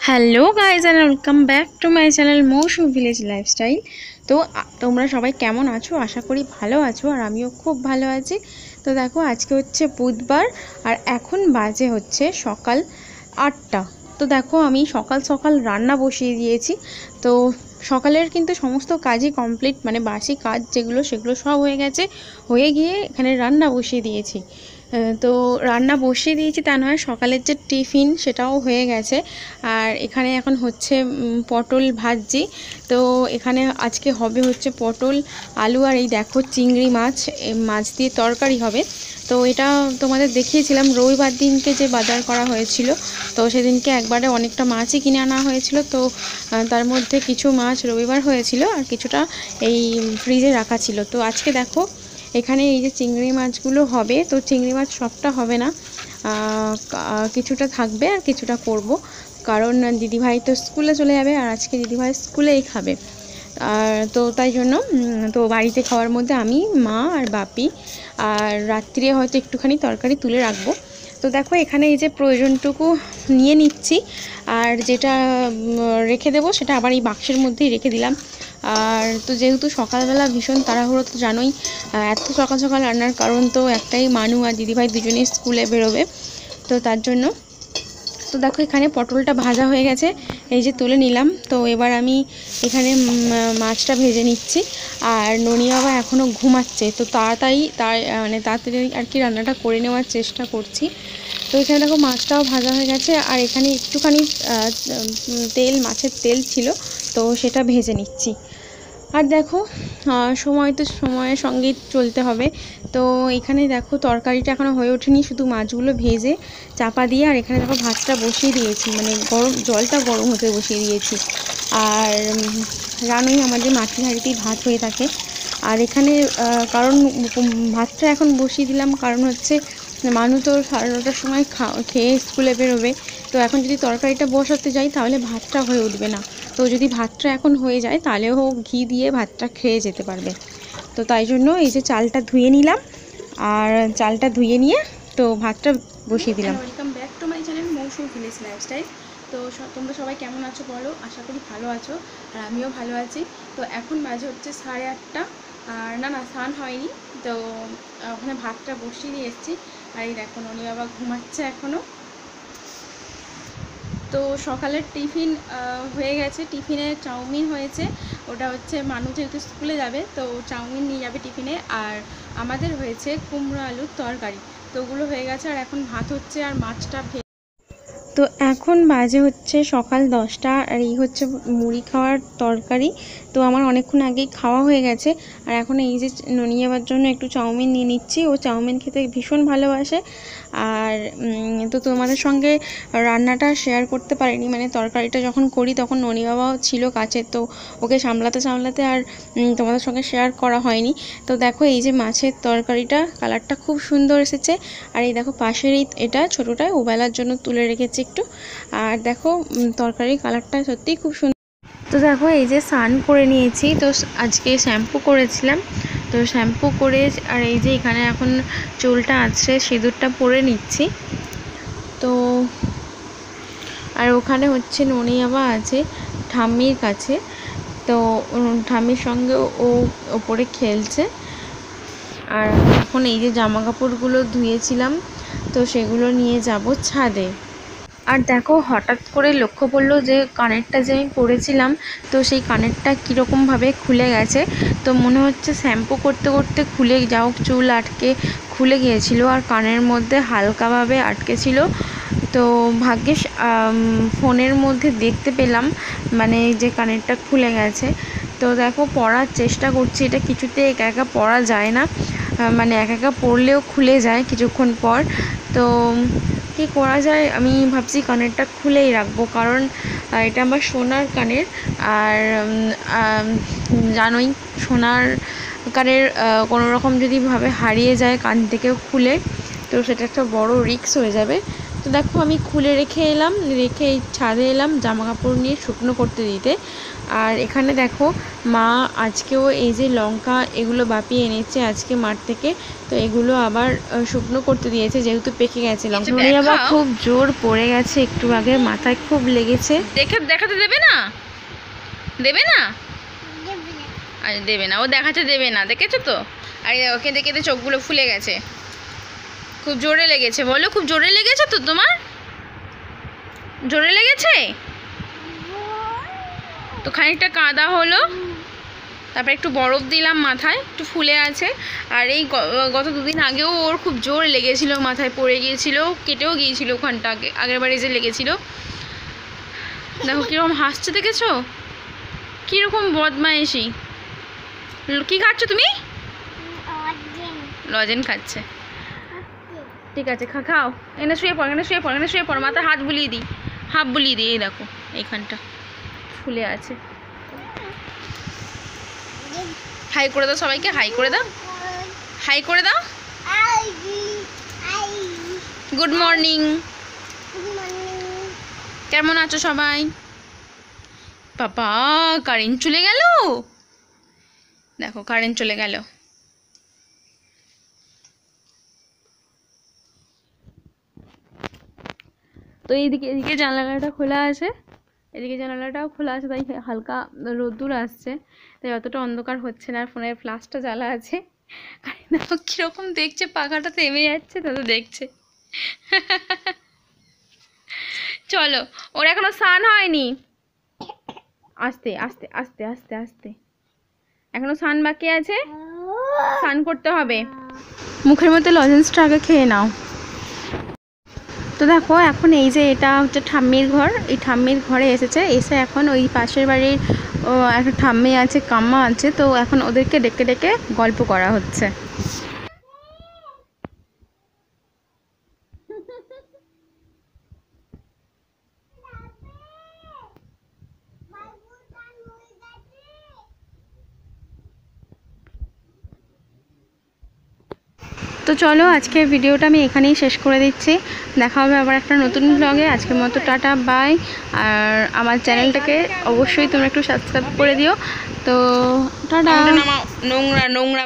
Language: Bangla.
Hello guys and welcome back to my channel Mousum village lifestyle. তো তোমরা সবাই কেমন আছো? আশা করি ভালো আছো, আর আমিও খুব ভালো আছি। তো দেখো, আজকে হচ্ছে বুধবার আর এখন বাজে হচ্ছে সকাল 8টা। তো দেখো, আমি সকাল সকাল রান্না বসিয়ে দিয়েছি। তো সকালের কিন্তু সমস্ত কাজই কমপ্লিট, মানে বাসি কাজ যেগুলো সেগুলো সব হয়ে গেছে। হয়ে গিয়ে এখানে রান্না বসিয়ে দিয়েছি। তো রান্না বসিয়ে দিয়েছি তা নয়, সকালের যে টিফিন সেটাও হয়ে গেছে। আর এখানে এখন হচ্ছে পটল ভাজি। তো এখানে আজকে হবে হচ্ছে পটল আলু, আর এই দেখো চিংড়ি মাছ, মাছ দিয়ে তরকারি হবে। তো এটা তোমাদের দেখিয়েছিলাম রবিবার দিনকে যে বাজার করা হয়েছিল। তো সেদিনকে একবারে অনেকটা মাছই কিনে আনা হয়েছিল। তো তার মধ্যে কিছু মাছ রবিবার হয়েছিল আর কিছুটা এই ফ্রিজে রাখা ছিল। তো আজকে দেখো এখানে এই যে চিংড়ি মাছগুলো হবে, তো চিংড়ি মাছ সবটা হবে না, কিছুটা থাকবে আর কিছুটা করব, কারণ দিদিভাই তো স্কুলে চলে যাবে আর আজকে দিদিভাই স্কুলেই খাবে। আর তো তাই জন্য তো বাড়িতে খাওয়ার মধ্যে আমি, মা আর বাপি, আর রাত্রে হয়তো একটুখানি তরকারি তুলে রাখবো। তো দেখো এখানে এই যে প্রয়োজনটুকু নিয়ে নিচ্ছি, আর যেটা রেখে দেবো সেটা আবার এই বাক্সের মধ্যেই রেখে দিলাম। আর তো যেহেতু সকালবেলা ভীষণ তাড়াহুড়ো, তো জানোই এত সকাল সকাল রান্নার কারণ তো একটাই, মানু আর দিদিভাই দুজনেই স্কুলে বেরোবে, তো তার জন্য। তো দেখো এখানে পটলটা ভাজা হয়ে গেছে, এই যে তুলে নিলাম। তো এবার আমি এখানে মাছটা ভেজে নিচ্ছি। আর ননি বাবা এখনও ঘুমাচ্ছে, তো তাড়াতাড়ি আর কি রান্নাটা করে নেওয়ার চেষ্টা করছি। তো এখানে দেখো মাছটাও ভাজা হয়ে গেছে, আর এখানে একটুখানি মাছের তেল ছিল, তো সেটা ভেজে নিচ্ছি। আর দেখো সময় তো সময়ের সঙ্গেই চলতে হবে। তো এখানে দেখো তরকারিটা এখনও হয়ে ওঠেনি, শুধু মাছগুলো ভেজে চাপা দিয়ে, আর এখানে দেখো ভাতটা বসিয়ে দিয়েছি, মানে জলটা গরম হতে বসিয়ে দিয়েছি। আর জানোই আমাদের মাটির হাঁড়িতেই ভাত হয়ে থাকে। আর এখানে কারণ ভাতটা এখন বসিয়ে দিলাম কারণ হচ্ছে মানু তো 9:30টার সময় খেয়ে স্কুলে বেরোবে। তো এখন যদি তরকারিটা বসাতে যাই তাহলে ভাতটা হয়ে উঠবে না। তো যদি ভাতটা এখন হয়ে যায় তাহলেও ঘি দিয়ে ভাতটা খেয়ে যেতে পারবে। তো তাই জন্য এই যে চালটা ধুয়ে নিলাম, আর চালটা ধুয়ে নিয়ে তো ভাতটা বসিয়ে দিলাম। Welcome back to my channel Mousum village lifestyle. তো তোমরা সবাই কেমন আছো বলো? আশা করি ভালো আছো, আর আমিও ভালো আছি। তো এখন বাজে হচ্ছে 8:30, আর না স্নান হয়নি। তো ওখানে ভাতটা বসিয়ে দিয়ে এসেছি, আর এই দেখো ননি বাবা ঘুমাচ্ছে এখনও। তো সকালের টিফিন হয়ে গেছে, টিফিনে চাউমিন হয়েছে। ওটা হচ্ছে মানু যেহেতু স্কুলে যাবে তো চাউমিন নিয়ে যাবে টিফিনে। আর আমাদের হয়েছে কুমড়ো আলুর তরকারি। তো ওগুলো হয়ে গেছে, আর এখন ভাত হচ্ছে আর মাছটা তো এখন বাজে হচ্ছে সকাল 10টা, আর এই হচ্ছে মুড়ি খাওয়ার তরকারি। তো আমার অনেকক্ষণ আগেই খাওয়া হয়ে গেছে, আর এখন এই যে ননি যাওয়ার জন্য একটু চাউমিন নিয়ে নিচ্ছি। ও চাউমিন খেতে ভীষণ ভালোবাসে। আর তো তোমাদের সঙ্গে রান্নাটা শেয়ার করতে পারিনি, মানে তরকারিটা যখন করি তখন ননি বাবাও ছিল কাছে, তো ওকে সামলাতে সামলাতে আর তোমাদের সঙ্গে শেয়ার করা হয়নি। তো দেখো এই যে মাছের তরকারিটা, কালারটা খুব সুন্দর এসেছে। আর এই দেখো পাশের এটা ছোটোটায় ওবেলার জন্য তুলে রেখেছি একটু। আর দেখো তরকারির কালারটা সত্যিই খুব সুন্দর। তো দেখো এই যে স্নান করে নিয়েছি, তো আজকে শ্যাম্পু করেছিলাম। তো শ্যাম্পু করে আর এই যে এখানে এখন চুলটা আঁচড়ে সিঁদুরটা পরে নিচ্ছি। তো আর ওখানে হচ্ছে ননি বাবা আছে ঠাম্মির কাছে, তো ঠাম্মির সঙ্গে ও ওপরে খেলছে। আর এখন এই যে জামা কাপড়গুলো ধুয়েছিলাম, তো সেগুলো নিয়ে যাব ছাদে। আর দেখো হঠাৎ করে লক্ষ্য পড়লো যে কানেরটা যে আমি পরেছিলাম, তো সেই কানেরটা কীরকমভাবে খুলে গেছে। তো মনে হচ্ছে শ্যাম্পু করতে করতে খুলে যাও, চুল আটকে খুলে গিয়েছিল, আর কানের মধ্যে হালকাভাবে আটকে ছিল। তো ভাগ্যিস ফোনের মধ্যে দেখতে পেলাম মানে যে কানেরটা খুলে গেছে। তো দেখো পরার চেষ্টা করছি, এটা কিছুতে একা একা পরা যায় না, মানে একা একা পরলেও খুলে যায় কিছুক্ষণ পর। তো কী করা যায়, আমি ভাবছি কানেরটা খুলেই রাখবো, কারণ এটা আমার সোনার কানের। আর জানোই সোনার কানের কোনো রকম যদি ভাবে হারিয়ে যায় কান থেকেও খুলে, তো সেটা একটা বড় রিস্ক হয়ে যাবে। তো তো দেখো আমি খুলে রেখে ছাদে এলাম জামা কাপড় নিয়ে শুকনো করতে দিতে। আর এখানে দেখো মা আজকেও এই যে লঙ্কা এগুলো বাপিয়ে এনেছে আজকে মাঠ থেকে, তো এগুলো আবার শুকনো করতে দিয়েছে যেহেতু পেকে গেছে। লঙ্কা আবার খুব জোর পড়ে গেছে, একটু আগে মাথায় খুব লেগেছে। দেখাতে দেবে না? দেবে না? আরে দেবে না, ও দেখাতে দেবে না, দেখেছো তো? আর কেঁদে কেঁদে চোখগুলো ফুলে গেছে, খুব জোরে লেগেছে। বলো খুব জোরে লেগেছে তো? তোমার জোরে লেগেছে তো খানিকটা কাঁদা হলো, তারপর একটু বরফ দিলাম মাথায়, একটু ফুলে আছে। আর এই গত দুদিন আগেও ওর খুব জোর লেগেছিল, মাথায় পড়ে গিয়েছিল, কেটেও গিয়েছিল ওখানটা, আগের বারে যে লেগেছিল। দেখো কীরকম হাসছে, দেখেছো কীরকম বদমাইশি। কি খাচ্ছ তুমি? লজেন খাচ্ছে। ঠিক আছে খাও, এনে শুয়ে পড়, মাথায় হাত বুলিয়ে দিই, এই দেখো এইখানটা ফুলে আছে। হাই করে দাও সবাইকে, হাই করে দাও। গুড মর্নিং, কেমন আছো সবাই? বাবা কারেন্ট চলে গেল, দেখো কারেন্ট চলে গেল। তো এদিকে জানালাটা খোলা আছে, জানালাটাও খোলা আছে, তাই হালকা রোদ্দুর আসছে, তাই অতটা অন্ধকার হচ্ছে না। আর ফোনের ফ্ল্যাশটা জ্বালা আছে। দেখো কীরকম দেখছে, পাখাটা থেমে যাচ্ছে তো দেখছে। চলো, ওর এখনো স্নান হয়নি, আস্তে আস্তে আস্তে আস্তে আস্তে এখনো স্নান বাকি আছে, স্নান করতে হবে। মুখের মধ্যে লজেন্সটা আগে খেয়ে নাও। তো দেখো এখন এই যে এটা হচ্ছে ঠাম্মির ঘর, এই ঠাম্মির ঘরে এসে এখন ওই পাশের বাড়ির একটা ঠাম্মি আছে, কাম্মা আছে, তো এখন ওদেরকে ডেকে ডেকে গল্প করা হচ্ছে। তো চলো আজকের ভিডিওটা আমি এখানেই শেষ করে দিচ্ছি, দেখা হবে আবার একটা নতুন ব্লগে। আজকের মতো টাটা বাই। আর আমার চ্যানেলটাকে অবশ্যই তোমরা একটু সাবস্ক্রাইব করে দিও। তো টাটা। নোংরা